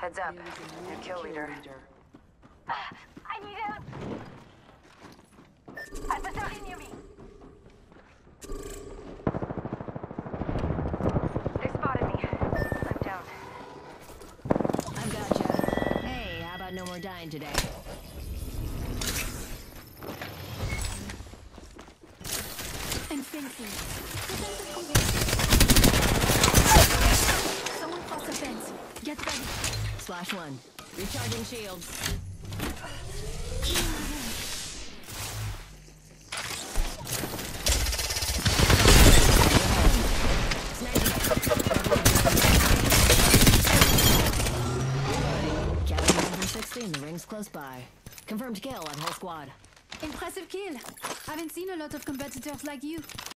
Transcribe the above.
Heads up. New kill leader. I need help! Adversary near me! They spotted me. I'm down. I've gotcha. Hey, how about no more dying today? I'm fencing. Someone cross the fence. Get ready. Slash one. Recharging shields. Cali number 16, the ring's close by. Confirmed kill on whole squad. Impressive kill. Haven't seen a lot of competitors like you.